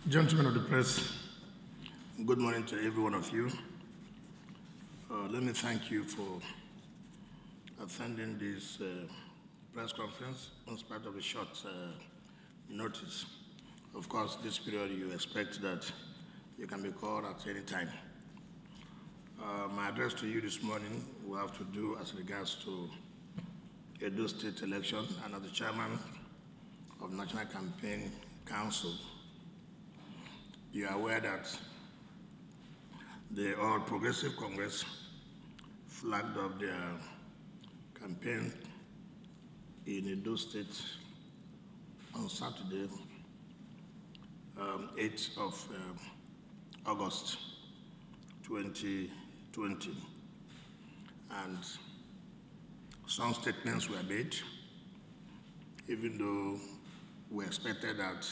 Gentlemen of the press, good morning to every one of you. Let me thank you for attending this press conference in spite of the short notice. Of course, this period you expect that you can be called at any time. My address to you this morning will have to do as regards to Edo State election, and as the chairman of National Campaign Council, you are aware that the All Progressive Congress flagged up their campaign in Edo State on Saturday, 8th of August 2020. And some statements were made, even though we expected that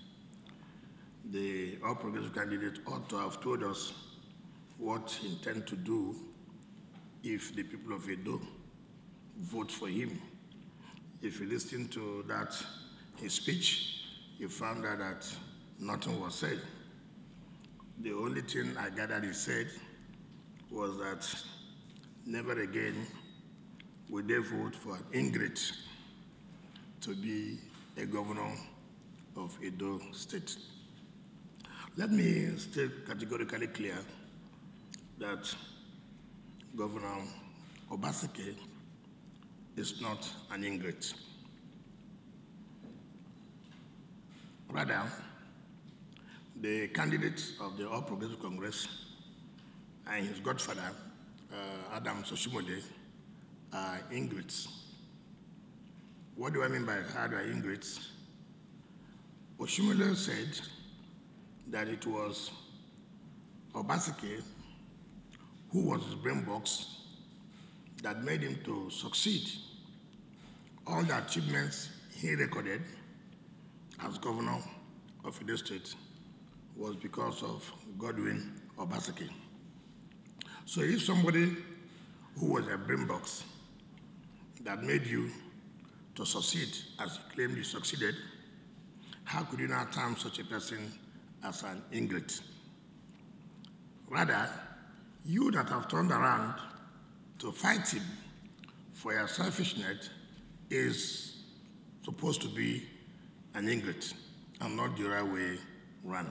the All Progressive candidate ought to have told us what he intends to do if the people of Edo vote for him. If you listen to that, his speech, you found out that nothing was said. The only thing I gathered he said was that never again will they vote for an ingrate to be a governor of Edo State. Let me state categorically clear that Governor Obaseki is not an ingrate. Rather, the candidate of the All Progressive Congress and his godfather, Adams Oshimole, are ingrates. What do I mean by how they are ingrates? Oshimole said that it was Obaseki who was his brain box that made him to succeed. All the achievements he recorded as governor of Edo State was because of Godwin Obaseki. So if somebody who was a brain box that made you to succeed as you claimed you succeeded, how could you not term such a person as an ingrate? Rather, you that have turned around to fight him for your selfishness is supposed to be an ingrate and not the right way run.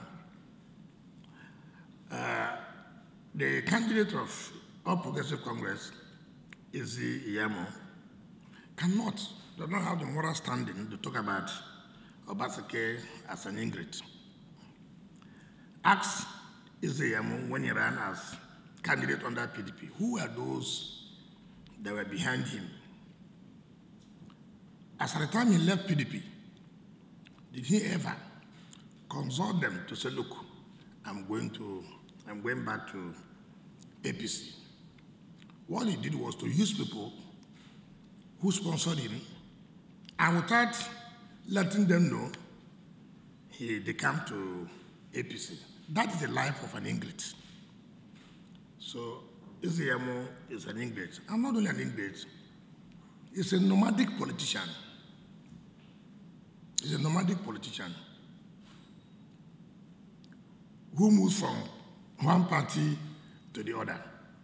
The candidate of All Progressive Congress, Izzy Iyamo, does not have the moral standing to talk about Obaseki as an ingrate. Ask Izzy Iyamo when he ran as candidate under PDP, who were those that were behind him? As at the time he left PDP, did he ever consult them to say, look, I'm going back to APC? What he did was to use people who sponsored him, and without letting them know, he decamped to APC. That is the life of an ingrate. So Izzy Iyamo is an ingrate. I'm not only an ingrate, he's a nomadic politician. He's a nomadic politician who moves from one party to the other.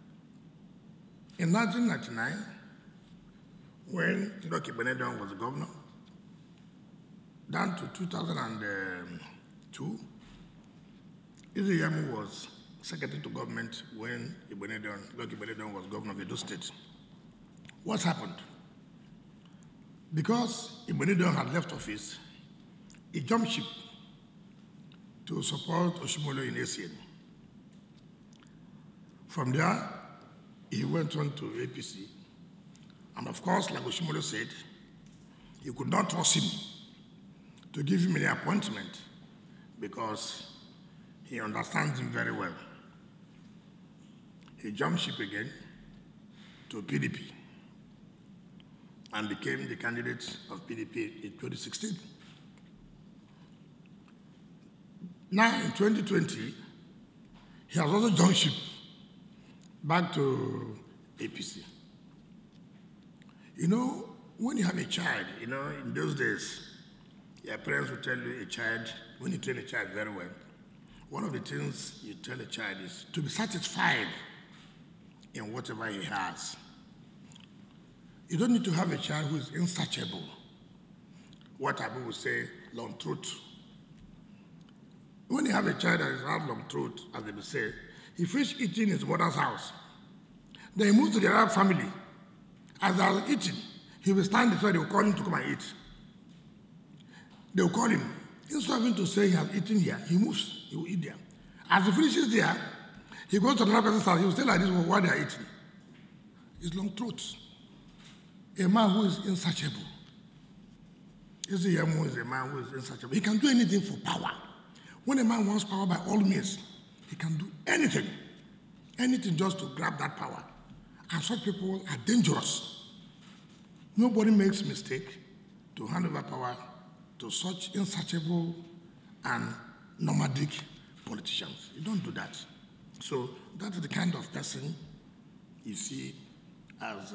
In 1999, when Lucky Benedon was the governor, down to 2002, Izzy Iyamo was secretary to government when Lucky Benedon was governor of Edo State. What happened? Because Benedon had left office, he jumped ship to support Oshimole in ACN. From there, he went on to APC. And of course, like Oshimole said, he could not trust him to give him any appointment because he understands him very well. He jumped ship again to PDP and became the candidate of PDP in 2016. Now in 2020, he has also jumped ship back to APC. You know, when you have a child, in those days, your parents will tell you when you train a child very well, one of the things you tell a child is to be satisfied in whatever he has. You don't need to have a child who is insatiable. What Abu would say, long truth. When you have a child that is have long truth, as they would say, he finishes eating in his mother's house. Then he moves to the Arab family. As they are eating, he will stand before they will call him to come and eat. They will call him. Instead of him to say he has eaten here, he moves, he will eat there. As he finishes there, he goes to another person's house, he will say like this while they are eating. It's long truth. A man who is insatiable. Ezeyemo is a man who is insatiable. He can do anything for power. When a man wants power, by all means, he can do anything. Anything just to grab that power. And such people are dangerous. Nobody makes mistake to hand over power to such insatiable and nomadic politicians. You don't do that. So that is the kind of person you see as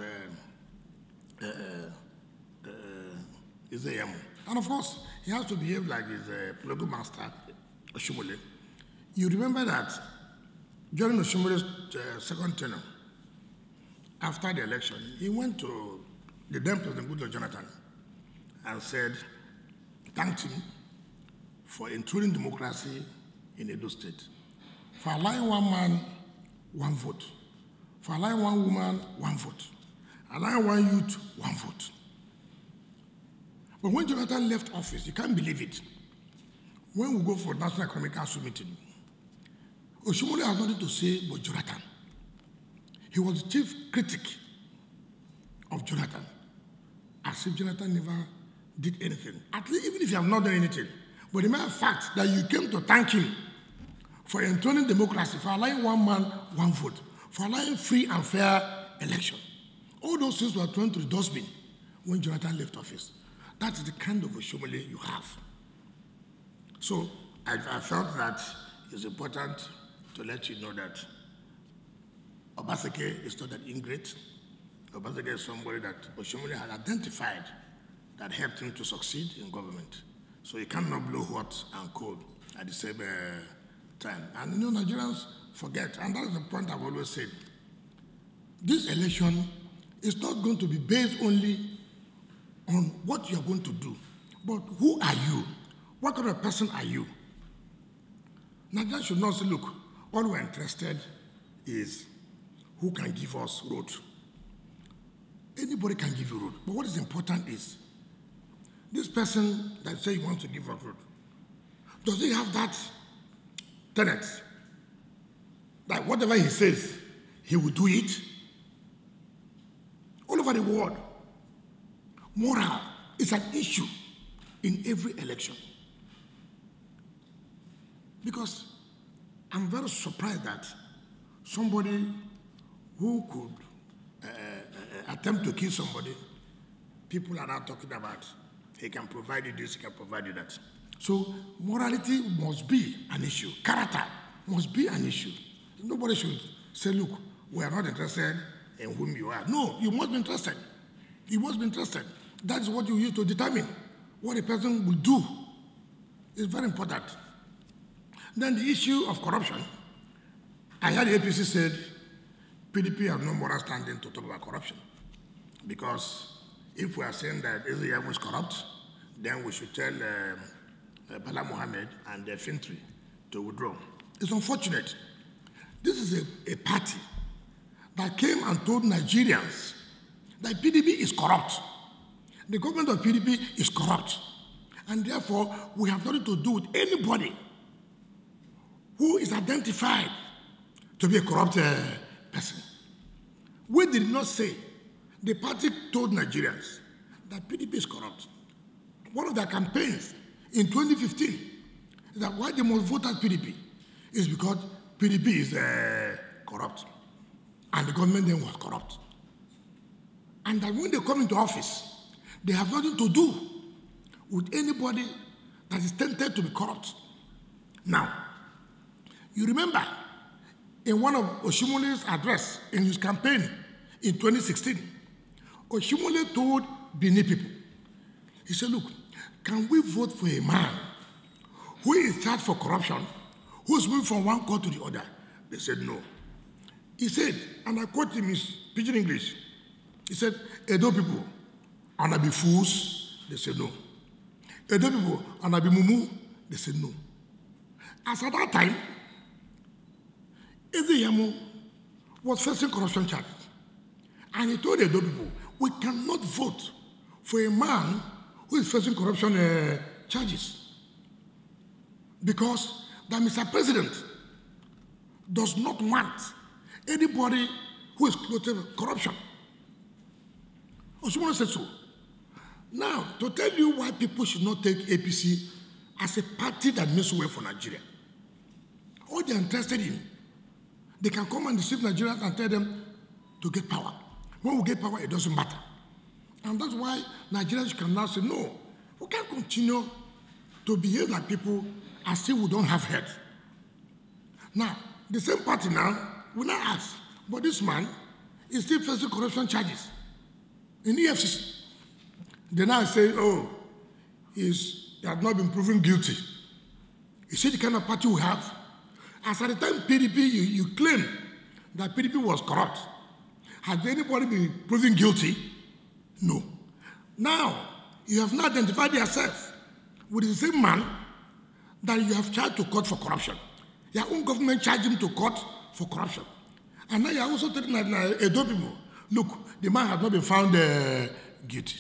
Ezeyemo. And of course, he has to behave like his political master, Oshomole. You remember that during Oshomole's second tenure, after the election, he went to the then President Goodluck Jonathan and thanked him for intruding democracy in Edo State, for allowing one man, one vote, for allowing one woman, one vote, allowing one youth, one vote. But when Jonathan left office, you can't believe it. When we go for National Economic Council meeting, Oshomole has nothing to say but Jonathan. He was the chief critic of Jonathan, as if Jonathan never did anything. At least, even if you have not done anything. But the mere fact that you came to thank him for enthroning democracy, for allowing one man, one vote, for allowing free and fair election. All those things were thrown to the dustbin when Jonathan left office. That is the kind of Oshomole you have. So I felt that it's important to let you know that Obaseki is not that ingrate. Obaseki is somebody that Oshomole had identified that helped him to succeed in government. So he cannot blow hot and cold at the same time. And you know, Nigerians forget, and that's the point I've always said. This election is not going to be based only on what you're going to do, but who are you? What kind of person are you? Nigerians should not say, look, all we're interested is who can give us road. Anybody can give you road, but what is important is this person that says he wants to give us road, does he have that tenet that whatever he says, he will do it? All over the world, moral is an issue in every election. Because I'm very surprised that somebody who could attempt to kill somebody, people are now talking about he can provide you this, he can provide you that. So morality must be an issue. Character must be an issue. Nobody should say, look, we are not interested in whom you are. No, you must be interested. You must be interested. That is what you use to determine what a person will do. It's very important. Then the issue of corruption. I heard the APC said PDP have no moral standing to talk about corruption. Because if we are saying that Ezeyemo is corrupt, then we should tell Bala Mohammed and their infantry to withdraw. It's unfortunate. This is a party that came and told Nigerians that PDP is corrupt. The government of PDP is corrupt. And therefore, we have nothing to do with anybody who is identified to be a corrupt person. We did not say, the party told Nigerians that PDP is corrupt. One of their campaigns in 2015 is that why they must vote at PDP is because PDP is corrupt. And the government then was corrupt. And that when they come into office, they have nothing to do with anybody that is tempted to be corrupt. Now, you remember in one of Oshomole's address in his campaign in 2016, Oshomole told Benin people, he said, look, can we vote for a man who is charged for corruption, who's moving from one court to the other? They said no. He said, and I quote him in pidgin English, he said, Edo people, and I be fools? They said no. Edo people, and I be mumu? They said no. As at that time, Eze Ihiamo was facing corruption charges. And he told the Edo people, we cannot vote for a man who is facing corruption charges. Because the Mr. President does not want anybody who is close to corruption. Osumona said so. Now, to tell you why people should not take APC as a party that makes way for Nigeria, all they're interested in, they can come and deceive Nigerians and tell them to get power. When we get power, it doesn't matter. And that's why Nigerians can now say, no, we can't continue to behave like people as if we don't have head. Now, the same party now will not ask, but this man is still facing corruption charges in EFCC. They now say, oh, he has not been proven guilty. You see the kind of party we have? As at the time PDP, you claim that PDP was corrupt. Has anybody been proven guilty? No. Now, you have not identified yourself with the same man that you have charged to court for corruption. Your own government charged him to court for corruption. And now you are also telling Edo people, look, the man has not been found guilty.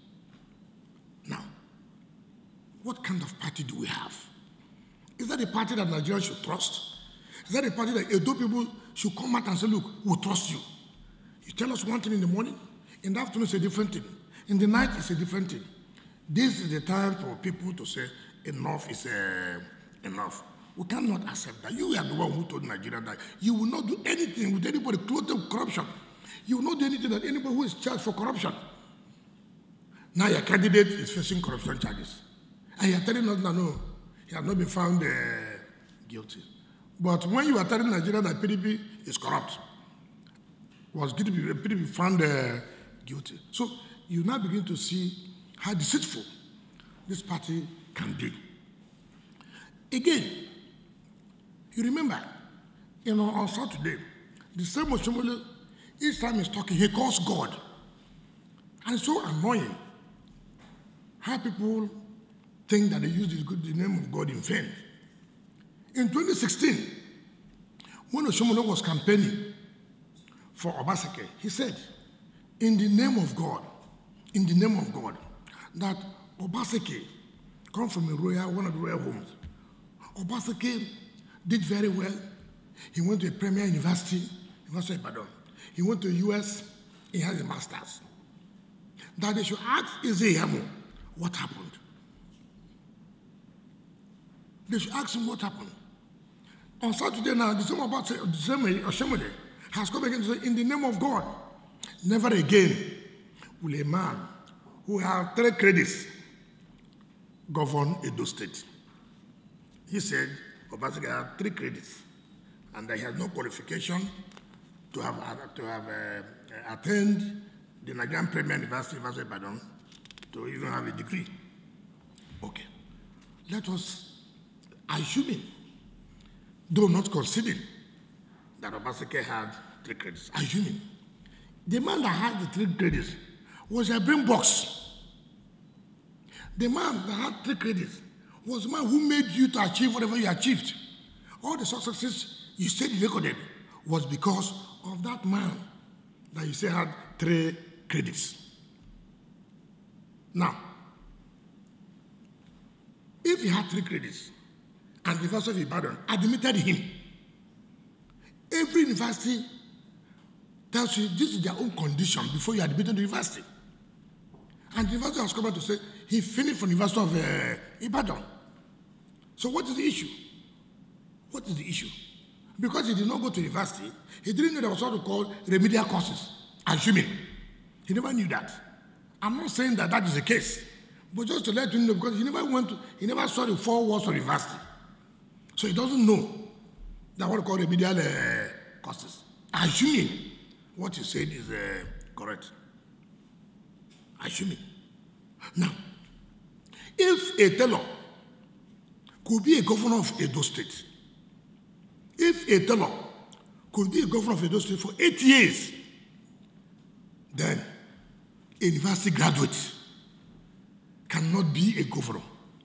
Now, what kind of party do we have? Is that a party that Nigerians should trust? Is that a party that Edo people should come out and say, look, we'll trust you? You tell us one thing in the morning, in the afternoon it's a different thing. In the night it's a different thing. This is the time for people to say, enough is enough. We cannot accept that. You are the one who told Nigeria that you will not do anything with anybody close to corruption. You will not do anything that anybody who is charged for corruption. Now your candidate is facing corruption charges. And you are telling us that no, he has not been found guilty. But when you are telling Nigeria that PDP is corrupt, was PDP found guilty. So you now begin to see how deceitful this party can be. Again, you remember, on Saturday, the same Oshiomhole, each time he's talking, he calls God. And it's so annoying how people think that they use the name of God in vain. In 2016, when Oshiomhole was campaigning for Obaseki, he said, in the name of God, that Obaseki come from one of the royal homes. Obaseki did very well. He went to a premier university, University of Ibadan. He went to the US, he has a master's. That they should ask Eze Ihiamo what happened. They should ask him what happened. On Saturday now, the same Oshiomhole has come again to say, in the name of God, never again will a man who has 3 credits govern Edo State. He said, Obaseki has 3 credits, and that he has no qualification to have attended the Nigerian Premier University of Ibadan to even have a degree. Okay. Let us, assuming, though not considering, that Obaseki had 3 credits, assuming, the man that had the 3 credits was a brain box. The man that had 3 credits was the man who made you to achieve whatever you achieved. All the successes you said you recorded was because of that man that you say had 3 credits. Now, if he had 3 credits and the University of Ibadan admitted him, every university tells you this is their own condition before you admit to the university. And the university has come out to say he finished from the University of Ibadan. So what is the issue? What is the issue? Because he did not go to university, he didn't know there was what we call remedial courses, assuming. He never knew that. I'm not saying that that is the case, but just to let you know, because he never saw the 4 walls of university. So he doesn't know that what we call remedial courses. Assuming what you said is correct. Assuming. Now, if a tailor could be a governor of Edo State, If a tailor could be a governor of Edo State for 8 years, then a university graduate cannot be a governor.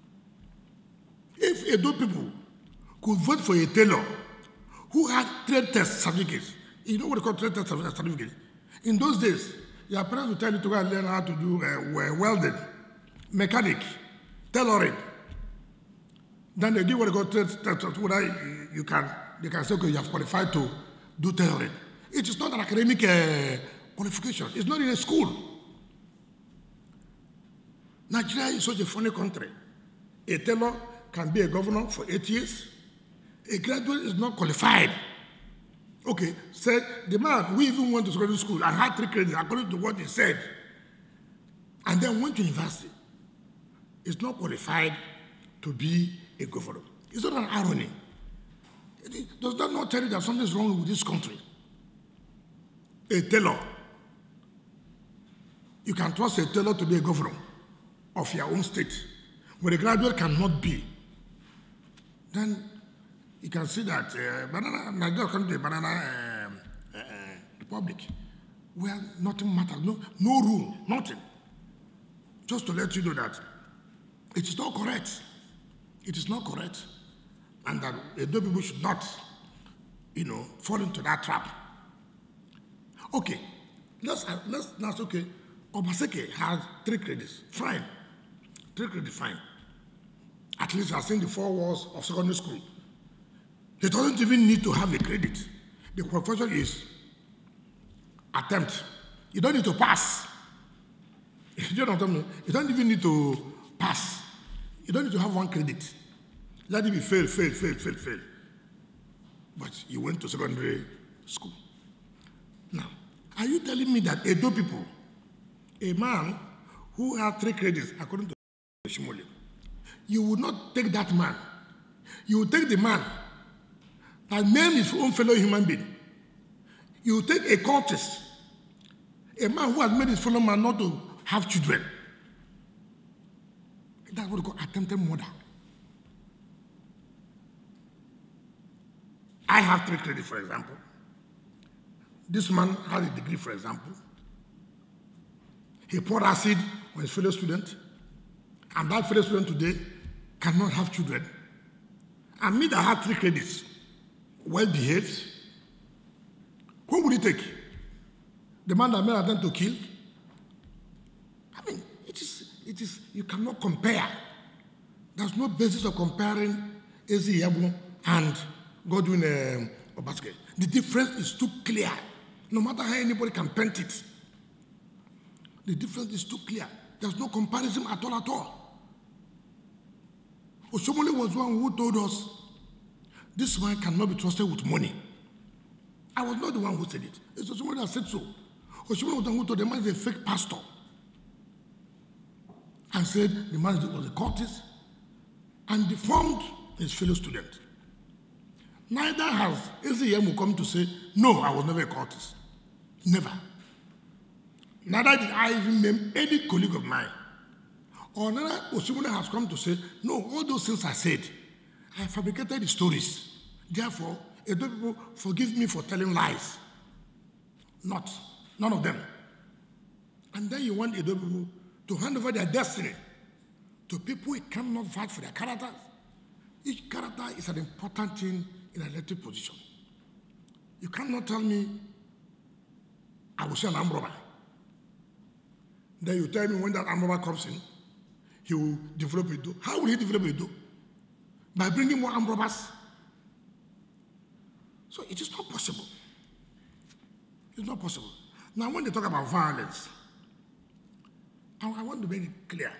If Edo people could vote for a tailor who had trade test certificates, you know what they call trade test certificates? In those days, your parents would tell you to go and learn how to do welding, mechanic, tailoring. Then they give what they call trade test, whether they can say, okay, you have qualified to do tailoring. It is not an academic qualification. It's not in a school. Nigeria is such a funny country. A tailor can be a governor for 8 years. A graduate is not qualified. Okay, said the man who even went to secondary school and had 3 credits according to what he said, and then went to university, is not qualified to be a governor. It's not an irony. Does that not tell you that something is wrong with this country? A tailor. You can trust a tailor to be a governor of your own state, but a graduate cannot be. Then you can see that Nigeria comes to a banana republic where nothing matters, no rule, nothing. Just to let you know that it is not correct. It is not correct. And that Edo people should not, fall into that trap. Okay, let's okay. Obaseki has 3 credits. Fine. 3 credits, fine. At least I've seen the 4 walls of secondary school. They don't even need to have a credit. The qualification is attempt. You don't need to pass. You know what I mean? You don't even need to pass. You don't need to have 1 credit. Let it be fail. But you went to secondary school. Now, are you telling me that Edo people, a man who had 3 credits according to Shimole, you would not take that man. You would take the man that named his own fellow human being. You would take a cultist, a man who has made his fellow man not to have children. That's what we call attempted murder. I have 3 credits, for example. This man has a degree, for example. He poured acid on his fellow student, and that fellow student today cannot have children. And me that had 3 credits, well behaved, who would he take? The man that made an attempt to kill? I mean, it is, you cannot compare. There's no basis of comparing Ezi Yabu and Godwin Obaseki. The difference is too clear. No matter how anybody can paint it, the difference is too clear. There's no comparison at all. Oshomole was one who told us, this man cannot be trusted with money. I was not the one who said it. It's Oshomole that said so. Oshomole was the one who told the man is a fake pastor. And said the man was a cultist and deformed his fellow student. Neither has Ezi come to say, no, I was never a cultist. Never. Neither did I even name any colleague of mine. Or neither Oshomole has come to say, no, all those things I said, I fabricated the stories. Therefore, Edo people forgive me for telling lies. None of them. And then you want Edo people to hand over their destiny to people who cannot fight for their characters. Each character is an important thing in an elected position. You cannot tell me I will say an armed robber. Then you tell me when that armed robber comes in, he will develop Edo. How will he develop Edo? By bringing more armed robbers? So it is not possible. It's not possible. Now, when they talk about violence, I want to make it clear.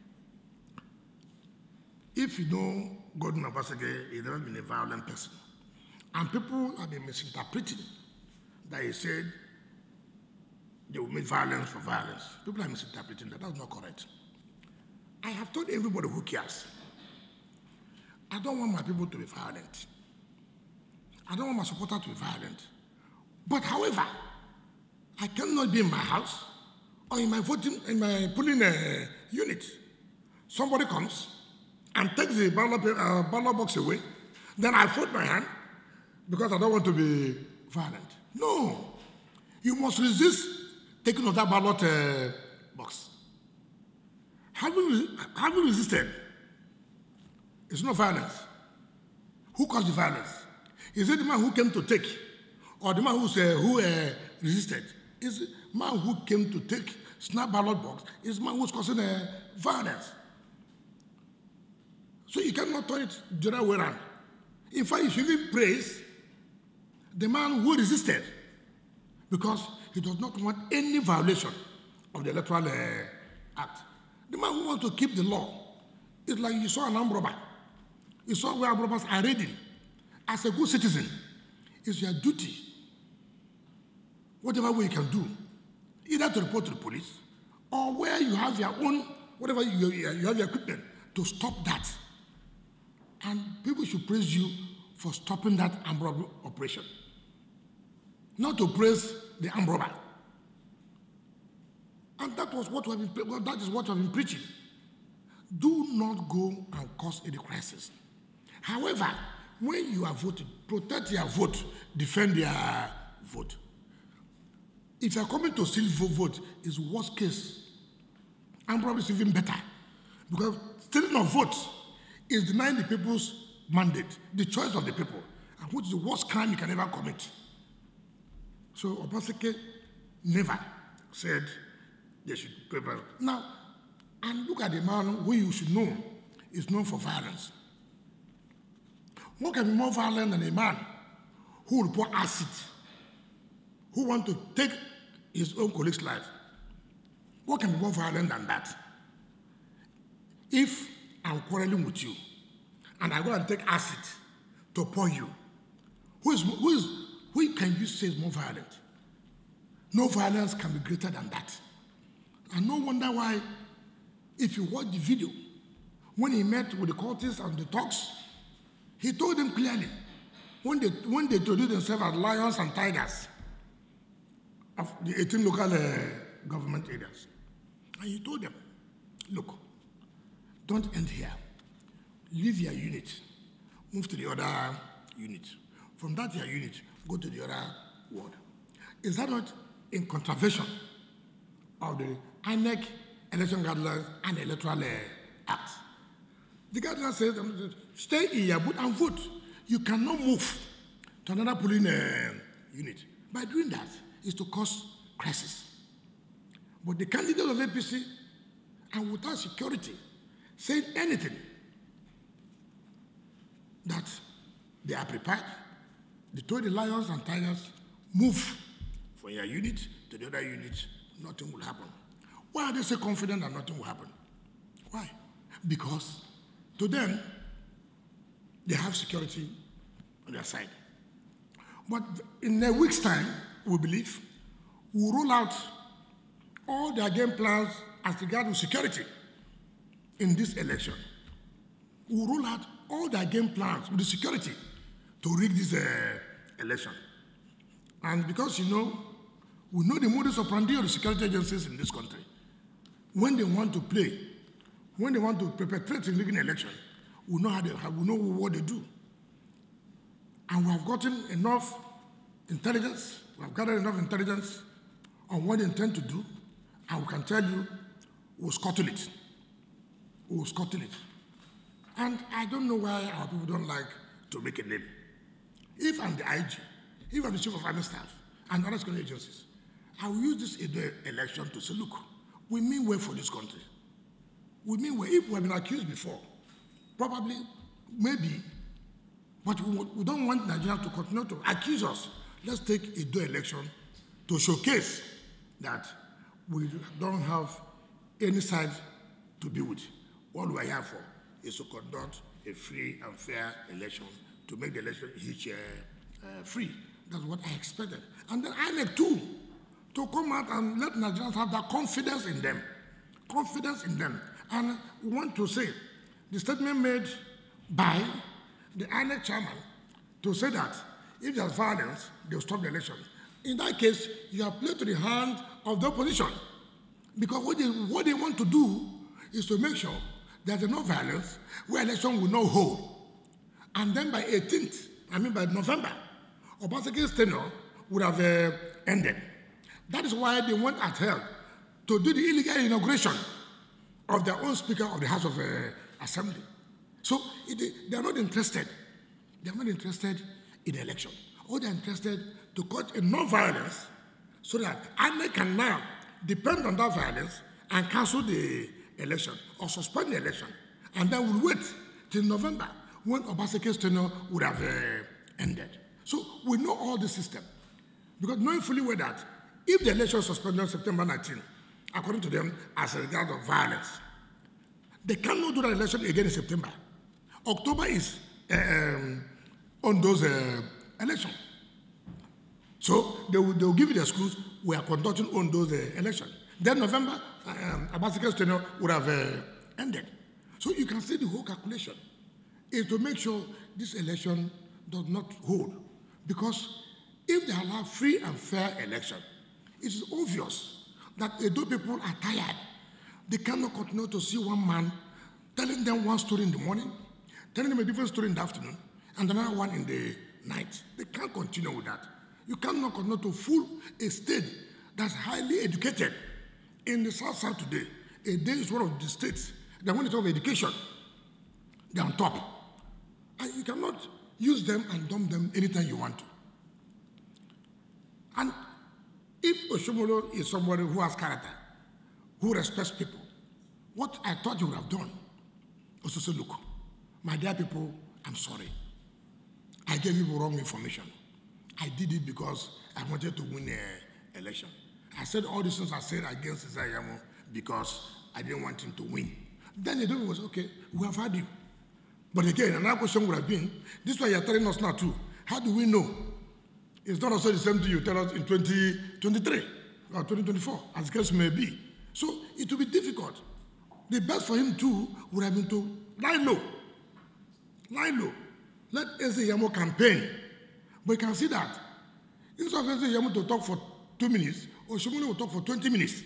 If you know Godwin Obaseki, he's never been a violent person. And people have been misinterpreting that he said they will make violence for violence. People are misinterpreting that. That's not correct. I have told everybody who cares, I don't want my people to be violent. I don't want my supporters to be violent. But however, I cannot be in my house or in my polling unit. Somebody comes and takes the ballot box away. Then I fold my hand. because I don't want to be violent. No. You must resist taking of that ballot box. Have you resisted? It's not violence. Who caused the violence? Is it the man who came to take, or the man who resisted? Is the man who came to take, snap ballot box, is the man who's causing violence. So you cannot turn it the other way around. In fact, you should even praise the man who resisted, because he does not want any violation of the Electoral Act. The man who wants to keep the law, it's like you saw an armed robber. You saw where armed robbers are raiding. As a good citizen, it's your duty, whatever way you can do, either to report to the police or where you have your own, whatever you have your equipment, to stop that. And people should praise you for stopping that armed robbery operation, not to praise the armed robber. And that is what I've been preaching. Do not go and cause any crisis. However, when you are voting, protect your vote, defend your vote. If you are coming to steal vote, it's worst case. And probably it's even better. Because stealing of votes is denying the people's mandate, the choice of the people, and which is the worst crime you can ever commit. So Obaseki never said they should prepare. Now, and look at the man who you should know is known for violence. What can be more violent than a man who will pour acid, who wants to take his own colleague's life? What can be more violent than that? If I'm quarreling with you and I go and take acid to pour you, who can you say is more violent? No violence can be greater than that. And no wonder why, if you watch the video, when he met with the cultists and the talks, he told them clearly, when they introduced themselves as lions and tigers of the 18 local government areas, and he told them, look, don't end here. Leave your unit, move to the other unit. From that your unit, go to the other ward. Is that not in contravention of the INEC election guidelines and the Electoral Act? The guidelines says, stay in your booth and vote. You cannot move to another polling unit. By doing that, is to cause crisis. But the candidate of APC, and without security, saying anything, that they are prepared, they told the lions and tigers, move from your unit to the other unit, nothing will happen. Why are they so confident that nothing will happen? Why? Because to them, they have security on their side. But in a week's time, we believe, we'll roll out all their game plans as regards security in this election. We'll roll out all their game plans with the security to rig this election. And because, we know the modus operandi of the security agencies in this country. When they want to play, when they want to perpetrate a rigging election, we know we know what they do. And we have gotten enough intelligence, we have gathered enough intelligence on what they intend to do, and we can tell you, we'll scuttle it. We'll scuttle it. And I don't know why our people don't like to make a name. If I'm the IG, if I'm the chief of army staff and other security agencies, I will use this election to say, look, we mean well for this country. We mean well. If we have been accused before, probably, maybe, but we don't want Nigeria to continue to accuse us. Let's take a election to showcase that we don't have any side to be with. What we are here for is to conduct a free and fair election, to make the election free. That's what I expected. And then INEC too, to come out and let Nigerians have that confidence in them. Confidence in them. And we want to say, the statement made by the INEC chairman to say that if there's violence, they'll stop the election. In that case, you have played to the hand of the opposition. Because what they want to do is to make sure there's no violence, where election will not hold. And then by November, Obasanjo's tenure would have ended. That is why they went ahead to do the illegal inauguration of their own Speaker of the House of Assembly. So they are not interested. They are not interested in election. All they are interested to cut a non-violence so that INEC can now depend on that violence and cancel the election or suspend the election. And then we'll wait till November when Obasanjo's tenure would have ended. So we know all the system. Because knowing fully well that if the election is suspended on September 19, according to them, as a result of violence, they cannot do that election again in September. October is on those elections. So they will give you the excuse, we are conducting on those elections. Then November, Obasanjo's tenure would have ended. So you can see the whole calculation is to make sure this election does not hold. Because if they allow free and fair election, it is obvious that Edo people are tired. They cannot continue to see one man telling them one story in the morning, telling them a different story in the afternoon, and another one in the night. They can't continue with that. You cannot continue to fool a state that's highly educated. In the South today, a day is one of the states that when it's of education, they're on top. And you cannot use them and dump them anytime you want to. And if Oshomole is somebody who has character, who respects people, what I thought you would have done was to say, look, my dear people, I'm sorry. I gave you wrong information. I did it because I wanted to win an election. I said all these things I said against Isaiah Yamo because I didn't want him to win. Then the devil was, okay, we have had you. But again, another question would have been, this is what you're telling us now too. How do we know? It's not also the same thing you tell us in 2023 or 2024, as the case may be. So it will be difficult. The best for him too would have been to lie low. Lie low. Let Eze Yamo campaign. But you can see that instead of Eze Yamo to talk for 2 minutes, Oshomole will talk for 20 minutes.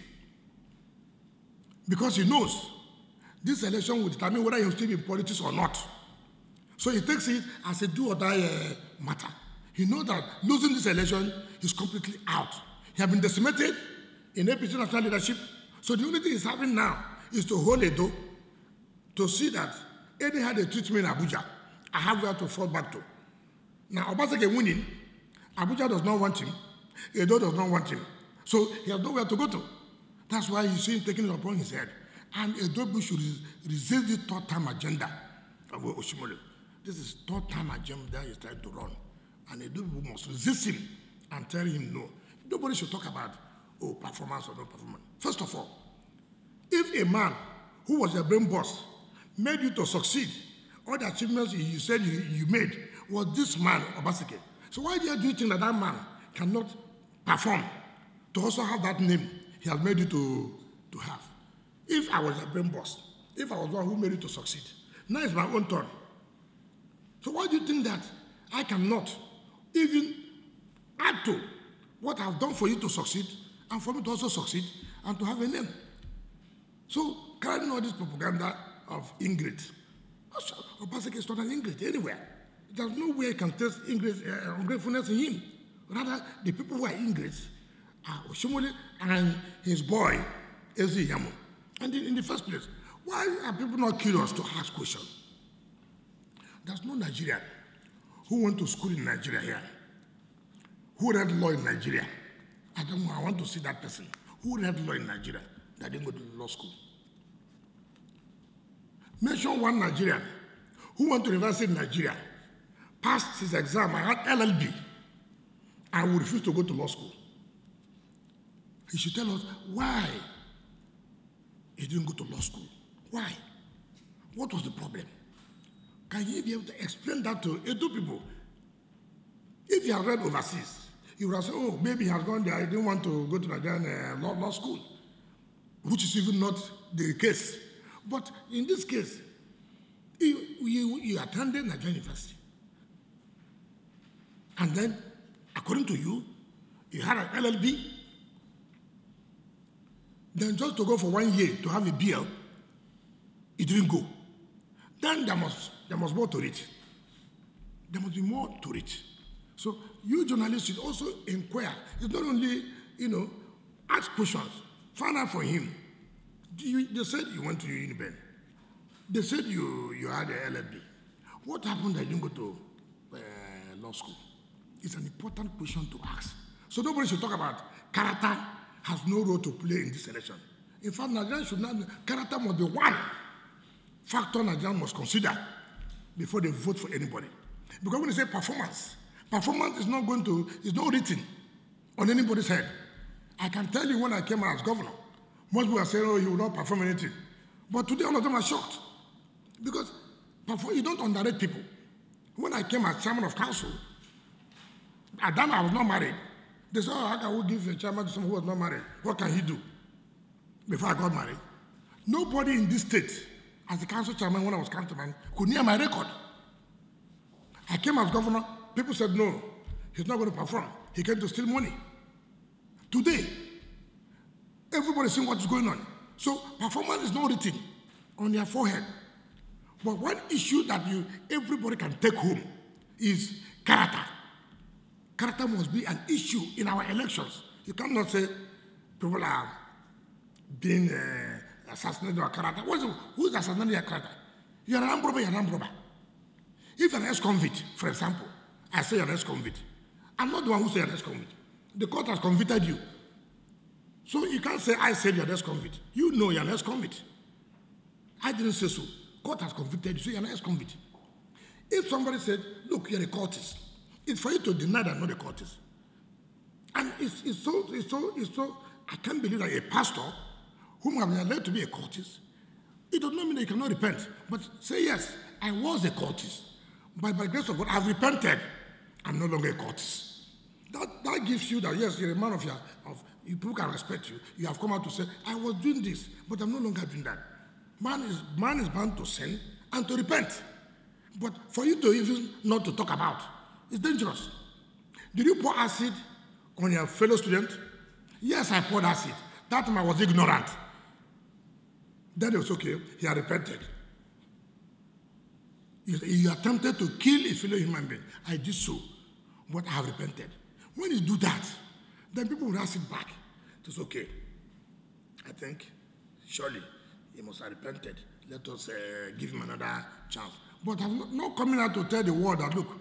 Because he knows this election will determine whether he will still be in politics or not. So he takes it as a do or die matter. He knows that losing this election is completely out. He has been decimated in APC national leadership. So the only thing he's having now is to hold Edo to see that Edo had a treatment in Abuja. I have where to fall back to. Now, Obasanjo winning, Abuja does not want him. Edo does not want him. So he has nowhere to go to. That's why you see him taking it upon his head. And Edo should resist the third-term agenda of Oshomole. This is third-term agenda he's trying to run. And Edo must resist him and tell him no. Nobody should talk about, performance or no performance. First of all, if a man who was a brain boss made you to succeed, all the achievements you said you made was this man, Obasanjo. So why do you think that that man cannot perform to also have that name he has made you to have? If I was a brain boss, if I was one who made you to succeed, now it's my own turn. So why do you think that I cannot even add to what I've done for you to succeed and for me to also succeed and to have a name? So carrying all this propaganda of Ingrid, Obasanjo is not an Ingrid anywhere. There's no way you can test ungratefulness in him. Rather, the people who are Ingrids are Oshomole and his boy, Eze Yamo. And in the first place, why are people not curious to ask questions? There's no Nigerian who went to school in Nigeria here, who read law in Nigeria. I don't know, I want to see that person. Who read law in Nigeria that didn't go to law school? Mention one Nigerian who went to university in Nigeria, passed his exam, and had LLB, and would refuse to go to law school. He should tell us why he didn't go to law school. Why? What was the problem? Can you be able to explain that to Edo people? If he had read overseas, he would have said, oh, maybe he has gone there, he didn't want to go to Nigerian law school, which is even not the case. But in this case, you attended Nigerian University. And then, according to you, you had an LLB. Then just to go for 1 year to have a BL, it didn't go. Then there must be more to it. There must be more to it. So you journalists should also inquire. It's not only, ask questions. Find out for him. They said you went to Uniben. They said you had a LLB. What happened that you didn't go to law school? It's an important question to ask. So nobody should talk about character has no role to play in this election. In fact, Nigerians should not, character must be one factor Nigerians must consider before they vote for anybody. Because when they say performance is not written on anybody's head. I can tell you when I came out as governor, most people are saying, oh, you will not perform anything. But today all of them are shocked. Because you don't underrate people. When I came as chairman of council, at that time I was not married. They said, oh, how can we give a chairman to someone who was not married? What can he do? Before I got married. Nobody in this state, as the council chairman when I was councilman, could near my record. I came as governor, people said, no, he's not going to perform. He came to steal money. Today, everybody's seeing what's going on. So performance is not written on their forehead. But one issue that everybody can take home is character. Character must be an issue in our elections. You cannot say people are being assassinated or character. Who's assassinating your character? You're an armed robber, you're an armed robber. If you're an ex-convict, for example, I say you're an ex-convict. I'm not the one who said you're an ex-convict. The court has convicted you. So you can't say, I said you're an ex-convict. You know you're an ex-convict. I didn't say so. Court has convicted you, so you're an ex-convict. If somebody said, look, you're a cultist, it's for you to deny that not a cultist. And it's so, I can't believe that a pastor whom I'm allowed to be a cultist, it does not mean that you cannot repent. But say, yes, I was a cultist. By the grace of God, I've repented. I'm no longer a cultist. That gives you that, yes, you're a man of people can respect you. You have come out to say, I was doing this, but I'm no longer doing that. Man is bound to sin and to repent. But for you to even not to talk about, it's dangerous. Did you pour acid on your fellow student? Yes, I poured acid. That time I was ignorant. Then it was okay. He had repented. You attempted to kill a fellow human being. I did so, but I have repented. When you do that, then people will ask it back. It's okay. I think, surely, he must have repented. Let us give him another chance. But I'm not coming out to tell the world that, look,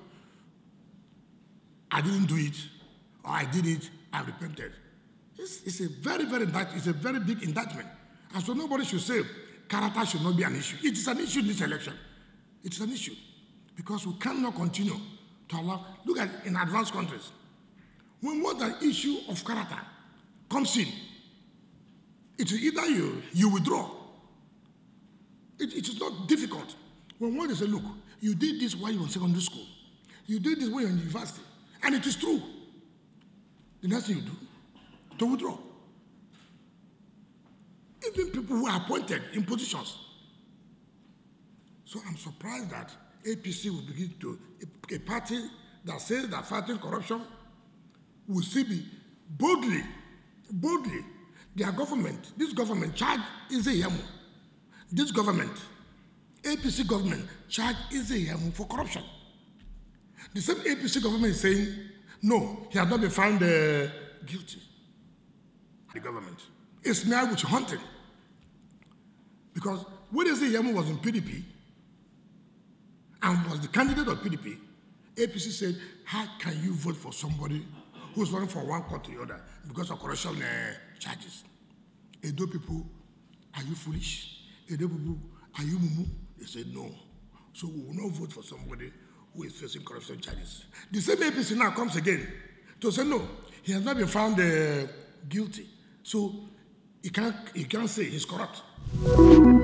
I didn't do it, or I did it, I repented. It's a very, it's a very big indictment. And so nobody should say character should not be an issue. It is an issue in this election. It is an issue. Because we cannot continue to allow, look at in advanced countries, when what an issue of character comes in, it is either you withdraw. It is not difficult. When one is a look, you did this while you were in secondary school. You did this while you were in university. And it is true. The next thing you do, to withdraw. Even people who are appointed in positions. So I'm surprised that APC will begin to, a party that says they're fighting corruption, will still be boldly, their government, this government charge is a yamu. This government, APC government, charge is a yamu for corruption. The same APC government is saying, no, he has not been found guilty. The government. It's mere witch hunting. Because when they say Yamu was in PDP and was the candidate of PDP, APC said, how can you vote for somebody who's running from one court to the other because of corruption charges? Edo people, are you foolish? Edo people, are you mumu? They said no. So we will not vote for somebody who is facing corruption charges. The same APC now comes again to say no, he has not been found guilty. So he can't say he's corrupt.